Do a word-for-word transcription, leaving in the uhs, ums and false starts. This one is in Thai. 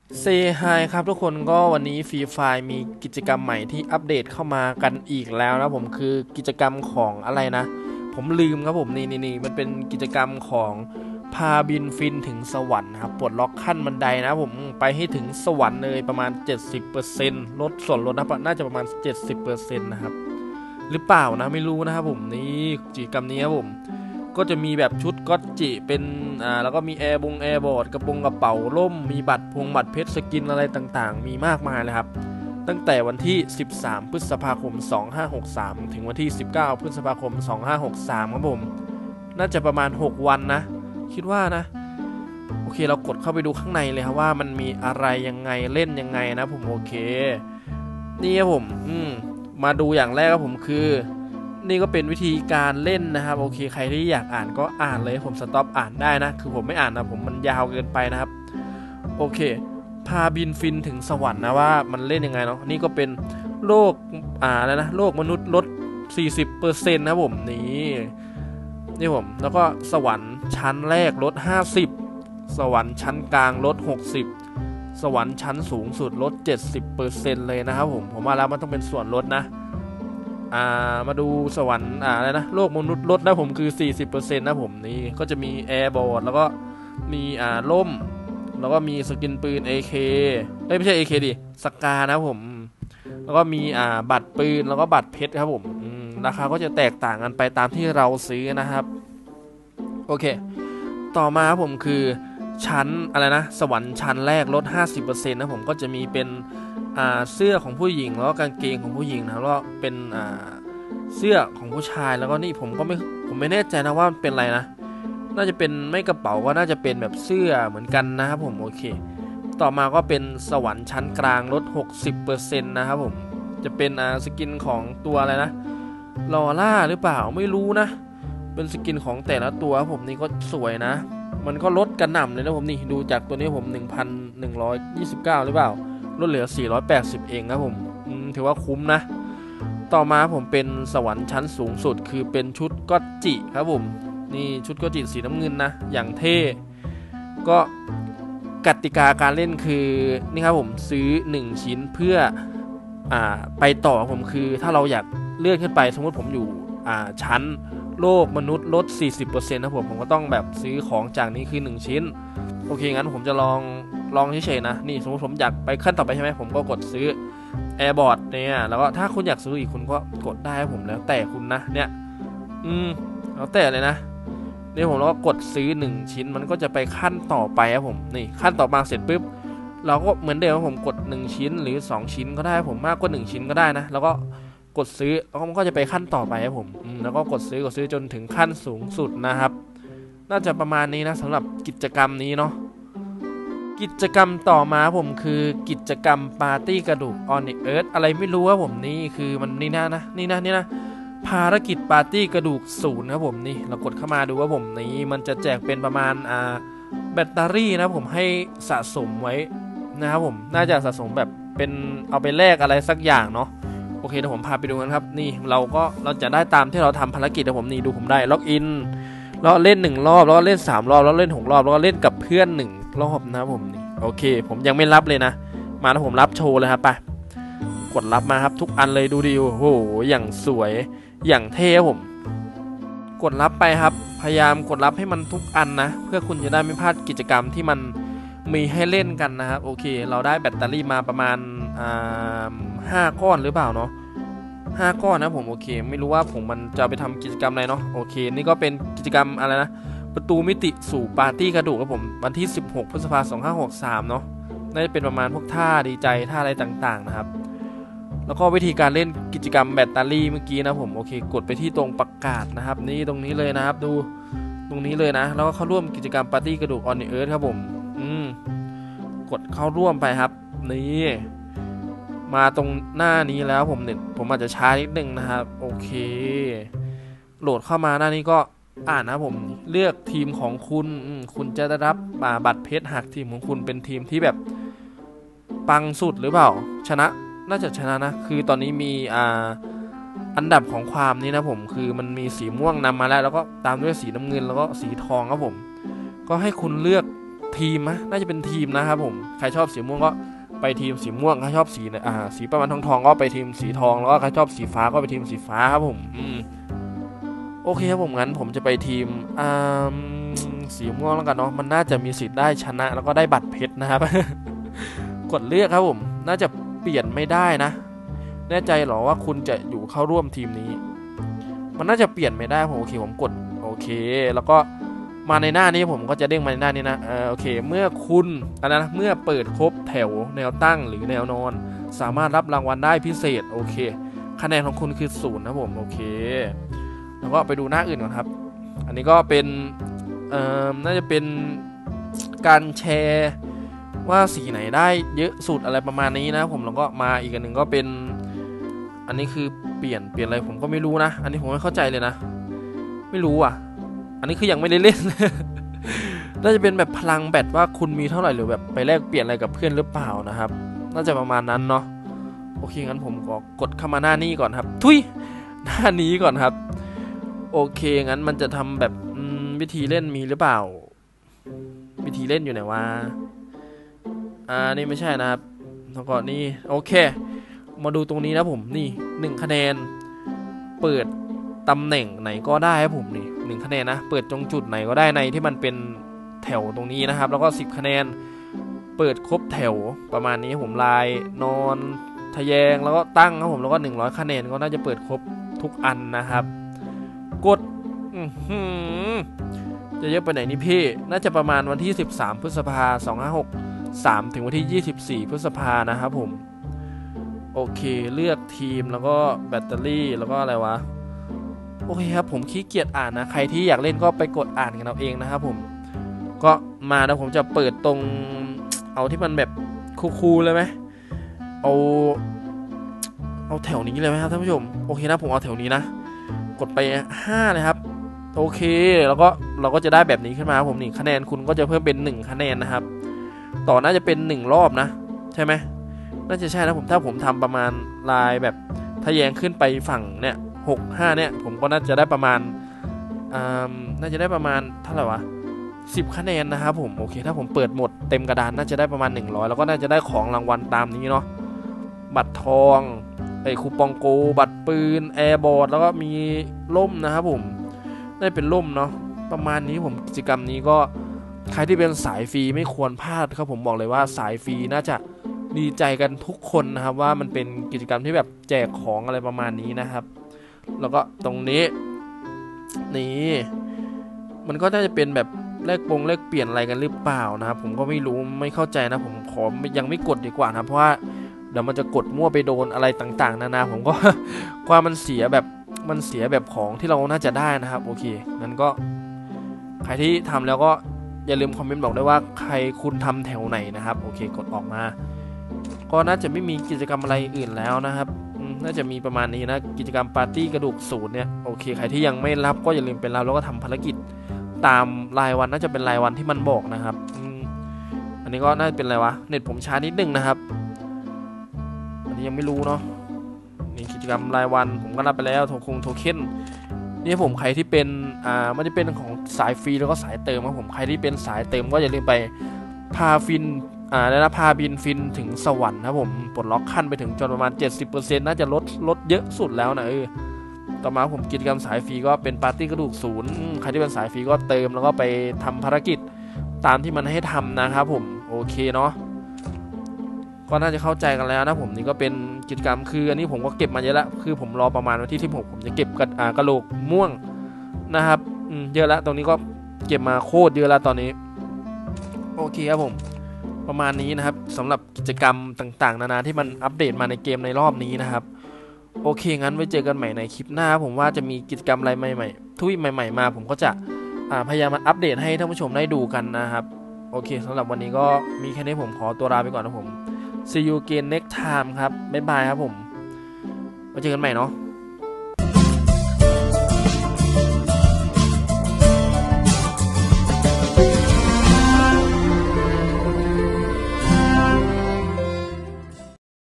เซฮายครับทุกคนก็วันนี้ฟรีไฟมีกิจกรรมใหม่ที่อัปเดตเข้ามากันอีกแล้วนะผมคือกิจกรรมของอะไรนะผมลืมครับผมนี่นี่นี่มันเป็นกิจกรรมของพาบินฟินถึงสวรรค์ครับปลดล็อกขั้นบันไดนะผมไปให้ถึงสวรรค์เลยประมาณ เจ็ดสิบเปอร์เซ็นต์ ลดส่วนลดนะน่าจะประมาณ เจ็ดสิบเปอร์เซ็นต์ นะครับหรือเปล่านะไม่รู้นะครับผมนี่กิจกรรมนี้ครับผมก็จะมีแบบชุดก็จิเป็นอ่าแล้วก็มีแอร์บงแอร์บอร์ดกระโปรงกระเป๋าล่มมีบัตรพวงบัตรเพชรสกินอะไรต่างๆมีมากมายเลยครับตั้งแต่วันที่สิบสามพฤษภาคมสองพันห้าร้อยหกสิบสามถึงวันที่สิบเก้าพฤษภาคมสองพันห้าร้อยหกสิบสามครับผมน่าจะประมาณหกวันนะคิดว่านะโอเคเรากดเข้าไปดูข้างในเลยครับว่ามันมีอะไรยังไงเล่นยังไงนะผมโอเคนี่ครับผมอืมมาดูอย่างแรกครับผมคือนี่ก็เป็นวิธีการเล่นนะครับโอเคใครที่อยากอ่านก็อ่านเลยผมสต็อปอ่านได้นะคือผมไม่อ่านนะผมมันยาวเกินไปนะครับโอเคพาบินฟินถึงสวรรค์นะว่ามันเล่นยังไงเนาะนี่ก็เป็นโลกอ่าแล้วนะโลกมนุษย์ลด สี่สิบเปอร์เซ็นต์ นะผมนี่นี่ผมแล้วก็สวรรค์ชั้นแรกลดห้าสิบสวรรค์ชั้นกลางลดหกสิบสวรรค์ชั้นสูงสุดลด เจ็ดสิบเปอร์เซ็นต์ เลยนะครับผมผมว่าแล้วมันต้องเป็นส่วนลดนะอ่ามาดูสวรรค์อ่าอะไรนะโลกมนุษย์ลดนะผมคือ สี่สิบเปอร์เซ็นต์ นะผมนี่ก็จะมีแอร์บอร์ดแล้วก็มีอ่าล่มแล้วก็มีสกินปืน เอ เค เอ้ยไม่ใช่ เอ เค ดิสกานะผมแล้วก็มีอ่าบัตรปืนแล้วก็บัตรเพชรครับผมราคาก็จะแตกต่างกันไปตามที่เราซื้อนะครับโอเคต่อมาครับผมคือชั้นอะไรนะสวรรค์ชั้นแรกลด ห้าสิบเปอร์เซ็นต์ นะผมก็จะมีเป็นอ่าเสื้อของผู้หญิงแล้วก็กางเกงของผู้หญิงนะแล้วก็เป็นอ่าเสื้อของผู้ชายแล้วก็นี่ผมก็ไม่ผมไม่แน่ใจนะว่าเป็นอะไรนะน่าจะเป็นไม่กระเป๋าก็น่าจะเป็นแบบเสื้อเหมือนกันนะครับผมโอเคต่อมาก็เป็นสวรรค์ชั้นกลางลด หกสิบเปอร์เซ็นต์ นะครับผมจะเป็นอ่าสกินของตัวอะไรนะลอร่าหรือเปล่าไม่รู้นะเป็นสกินของแต่ละตัวผมนี่ก็สวยนะมันก็ลดกระหน่ำเลยนะผมนี่ดูจากตัวนี้ผม หนึ่งพันหนึ่งร้อยยี่สิบเก้า หรือเปล่าลดเหลือสี่ร้อยแปดสิบเองครับผมถือว่าคุ้มนะต่อมาผมเป็นสวรรค์ชั้นสูงสุดคือเป็นชุดก็จิครับผมนี่ชุดก็จิสีน้ำเงินนะอย่างเท่ก็กติกาการเล่นคือนี่ครับผมซื้อหนึ่งชิ้นเพื่ออ่าไปต่อผมคือถ้าเราอยากเลื่อนขึ้นไปสมมติผมอยู่อ่าชั้นโลกมนุษย์ลด สี่สิบเปอร์เซ็นต์ นะผมผมก็ต้องแบบซื้อของจากนี้คือหนึ่งชิ้นโอเคงั้นผมจะลองลองเฉยๆนะนี่สมมติผมอยากไปขั้นต่อไปใช่ไหมผมก็กดซื้อแอร์บอร์ดเนี่ยแล้วก็ถ้าคุณอยากซื้ออีกคุณก็กดได้ผมแล้วแต่คุณนะเนี่ยอืมแล้วแต่เลยนะนี่ผมแล้วก็กดซื้อหนึ่งชิ้นมันก็จะไปขั้นต่อไปครับผมนี่ขั้นต่อมาเสร็จปุ๊บเราก็เหมือนเดิมผมกดหนึ่งชิ้นหรือสองชิ้นก็ได้ผมมากกว่าหนึ่งชิ้นก็ได้นะแล้วก็กดซื้อแล้วมันก็จะไปขั้นต่อไปครับผมแล้วก็กดซื้อกดซื้อจนถึงขั้นสูงสุดนะครับน่าจะประมาณนี้นะสำหรับกิจกรรมนี้เนาะกิจกรรมต่อมาผมคือกิจกรรมปาร์ตี้กระดูก on the earth อะไรไม่รู้ว่าผมนี่คือมันนี่นะนะนี่นะนี่นะภารกิจปาร์ตี้กระดูกศูนย์ครับผมนี่เรากดเข้ามาดูว่าผมนี่มันจะแจกเป็นประมาณอ่าแบตเตอรี่นะผมให้สะสมไว้นะครับผมน่าจะสะสมแบบเป็นเอาไปแลกอะไรสักอย่างเนาะโอเคเดี๋ยวผมพาไปดูกันครับนี่เราก็เราจะได้ตามที่เราทำภารกิจนะผมนี่ดูผมได้ล็อกอินแล้วเล่นหนึ่งรอบแล้วก็เล่นสามรอบแล้วเล่นหกรอบแล้วก็เล่นกับเพื่อนหนึ่งรอบนะผมนี่โอเคผมยังไม่รับเลยนะมาแล้วผมรับโชว์เลยครับไปกดรับมาครับทุกอันเลยดูดิโอ้โหอย่างสวยอย่างเท่ผมกดรับไปครับพยายามกดรับให้มันทุกอันนะเพื่อคุณจะได้ไม่พลาดกิจกรรมที่มันมีให้เล่นกันนะครับโอเคเราได้แบตเตอรี่มาประมาณอ่าห้าก้อนหรือเปล่าเนาะห้าก้อนนะผมโอเคไม่รู้ว่าผมมันจะไปทำกิจกรรมอะไรเนาะโอเคนี่ก็เป็นกิจกรรมอะไรนะประตูมิติสู่ปาร์ตี้กระดูกครับผมวันที่สิบหกพฤษภาคมสองพันห้าร้อยหกสิบสามเนาะน่าจะเป็นประมาณพวกท่าดีใจท่าอะไรต่างๆนะครับแล้วก็วิธีการเล่นกิจกรรมแบตเตอรี่เมื่อกี้นะผมโอเคกดไปที่ตรงประกาศนะครับนี่ตรงนี้เลยนะครับดูตรงนี้เลยนะแล้วก็เข้าร่วมกิจกรรมปาร์ตี้กระดูก on the earth ครับผมอืมกดเข้าร่วมไปครับนี่มาตรงหน้านี้แล้วผมเนี่ยผมอาจจะช้านิดนึงนะครับโอเคโหลดเข้ามาหน้านี้ก็อ่านนะผมเลือกทีมของคุณคุณจะได้รับบัตรเพชรหากทีมของคุณเป็นทีมที่แบบปังสุดหรือเปล่าชนะน่าจะชนะนะคือตอนนี้มีอ่าอันดับของความนี้นะผมคือมันมีสีม่วงนำมาแล้วแล้วก็ตามด้วยสีน้ำเงินแล้วก็สีทองครับผมก็ให้คุณเลือกทีมนะน่าจะเป็นทีมนะครับผมใครชอบสีม่วงก็ไปทีมสีม่วงใครชอบสีอ่าสีประมาณทองทองก็ไปทีมสีทองแล้วก็ใครชอบสีฟ้าก็ไปทีมสีฟ้าครับผมอืมโอเคครับผมงั้นผมจะไปทีมอ่าสีม่วงแล้วกันเนาะมันน่าจะมีสิทธิ์ได้ชนะแล้วก็ได้บัตรเพชรนะครับ กดเลือกครับผมน่าจะเปลี่ยนไม่ได้นะแน่ใจหรอว่าคุณจะอยู่เข้าร่วมทีมนี้มันน่าจะเปลี่ยนไม่ได้ผมโอเคผมกดโอเคแล้วก็มาในหน้านี้ผมก็จะเด้งมาในหน้านี้นะเออโอเคเมื่อคุณอันนั้นนะเมื่อเปิดครบแถวแนวตั้งหรือแนวนอนสามารถรับรางวัลได้พิเศษโอเคคะแนนของคุณคือศูนย์นะผมโอเคแล้วก็ไปดูหน้าอื่นก่อนครับอันนี้ก็เป็นเอ่อน่าจะเป็นการแชร์ว่าสีไหนได้เยอะสุดอะไรประมาณนี้นะผมแล้วก็มาอีกอันหนึ่งก็เป็นอันนี้คือเปลี่ยนเปลี่ยนอะไรผมก็ไม่รู้นะอันนี้ผมไม่เข้าใจเลยนะไม่รู้อ่ะอันนี้คือยังไม่ได้เล่น น่าจะเป็นแบบพลังแบตว่าคุณมีเท่าไหร่หรือแบบไปแลกเปลี่ยนอะไรกับเพื่อนหรือเปล่านะครับน่าจะประมาณนั้นเนาะโอเคงั้นผมก็กดเข้ามาหน้านี้ก่อนครับทุยหน้านี้ก่อนครับโอเคงั้นมันจะทำแบบวิธีเล่นมีหรือเปล่าวิธีเล่นอยู่ไหนวะอ่านี่ไม่ใช่นะครับแล้วก็นี่โอเคมาดูตรงนี้นะผมนี่หนึ่งคะแนนเปิดตำแหน่งไหนก็ได้ครับผมนี่หนึ่งคะแนนนะเปิดตรงจุดไหนก็ได้ในที่มันเป็นแถวตรงนี้นะครับแล้วก็สิบคะแนนเปิดครบแถวประมาณนี้ผมลายนอนทะแยงแล้วก็ตั้งครับผมแล้วก็หนึ่งร้อยคะแนนก็น่าจะเปิดครบทุกอันนะครับกดจะเยอะไปไหนนี่พี่น่าจะประมาณวันที่สิบสามพฤษภาคมสองพันห้าร้อยหกสิบสามถึงวันที่ยี่สิบสี่พฤษภาคมนะครับผมโอเคเลือกทีมแล้วก็แบตเตอรี่แล้วก็อะไรวะโอเคครับผมขี้เกียจอ่านนะใครที่อยากเล่นก็ไปกดอ่านกันเอาเองนะครับผมก็มาแล้วผมจะเปิดตรงเอาที่มันแบบคูลๆเลยไหมเอาเอาแถวนี้เลยไหมครับท่านผู้ชมโอเคนะผมเอาแถวนี้นะกดไปห้าเลยครับโอเคแล้วก็เราก็จะได้แบบนี้ขึ้นมาผมนี่คะแนนคุณก็จะเพิ่มเป็นหนึ่งคะแนนนะครับต่อน่าจะเป็นหนึ่งรอบนะใช่ไหมน่าจะใช่นะผมถ้าผมทำประมาณลายแบบทะแยงขึ้นไปฝั่งเนี่ยหก ห้าเนี่ยผมก็น่าจะได้ประมาณอ่าน่าจะได้ประมาณเท่าไหร่วะสิบคะแนนนะครับผมโอเคถ้าผมเปิดหมดเต็มกระดานน่าจะได้ประมาณหนึ่งร้อยแล้วก็น่าจะได้ของรางวัลตามนี้เนาะบัตรทองไอ้คูปองโกบัตรปืนแอร์บอร์ดแล้วก็มีล่มนะครับผมได้เป็นล่มเนาะประมาณนี้ผมกิจกรรมนี้ก็ใครที่เป็นสายฟรีไม่ควรพลาดครับผมบอกเลยว่าสายฟรีน่าจะดีใจกันทุกคนนะครับว่ามันเป็นกิจกรรมที่แบบแจกของอะไรประมาณนี้นะครับแล้วก็ตรงนี้นี่มันก็น่าจะเป็นแบบแลกปงแลกเปลี่ยนอะไรกันหรือเปล่านะครับผมก็ไม่รู้ไม่เข้าใจนะผมขอยังไม่กดดีกว่านะเพราะว่าเดี๋ยวมันจะกดมั่วไปโดนอะไรต่างๆนานาผมก็ กว่ามันเสียแบบมันเสียแบบของที่เราน่าจะได้นะครับโอเคงั้นก็ใครที่ทำแล้วก็อย่าลืมคอมเมนต์บอกด้วยว่าใครคุณทำแถวไหนนะครับโอเคกดออกมาก็น่าจะไม่มีกิจกรรมอะไรอื่นแล้วนะครับน่าจะมีประมาณนี้นะกิจกรรมปาร์ตี้กระดูกศูนย์เนี่ยโอเคใครที่ยังไม่รับก็อย่าลืมเป็นรับแล้วก็ทำภารกิจตามรายวันน่าจะเป็นรายวันที่มันบอกนะครับอันนี้ก็น่าจะเป็นอะไรวะเน็ตผมช้านิดนึงนะครับอันนี้ยังไม่รู้เนาะนี่กิจกรรมรายวันผมก็รับไปแล้วโทคงโทเค็นนี่ผมใครที่เป็นอ่ามันจะเป็นของสายฟรีแล้วก็สายเติมครับผมใครที่เป็นสายเติมก็อย่าลืมไปพาฟินอ่าแล้วนะพาบินฟินถึงสวรรค์นะผมปลดล็อกขั้นไปถึงจนประมาณ เจ็ดสิบเปอร์เซ็นต์ น่าจะลดลดเยอะสุดแล้วนะเออต่อมาผมกิจกรรมสายฟรีก็เป็นปาร์ตี้กระดูกศูนย์ใครที่เป็นสายฟรีก็เติมแล้วก็ไปทำภารกิจตามที่มันให้ทำนะครับผมโอเคเนาะก็น่าจะเข้าใจกันแล้วนะผมนี่ก็เป็นกิจกรรมคืออันนี้ผมก็เก็บมาเยอะแล้วคือผมรอประมาณวันที่สิบหกผมจะเก็บกระอ่ากระโหลกม่วงนะครับอืมเยอะแล้วตรงนี้ก็เก็บมาโคตรเยอะแล้วตอนนี้โอเคครับผมประมาณนี้นะครับสำหรับกิจกรรมต่างๆนานาที่มันอัปเดตมาในเกมในรอบนี้นะครับโอเคงั้นไว้เจอกันใหม่ในคลิปหน้าผมว่าจะมีกิจกรรมอะไรใหม่ๆทุยใหม่ๆมาผมก็จะพยายามมาอัปเดตให้ท่านผู้ชมได้ดูกันนะครับโอเคสำหรับวันนี้ก็มีแค่นี้ผมขอตัวลาไปก่อนนะผม see you again next time ครับบ๊ายบายครับผมไว้เจอกันใหม่เนาะ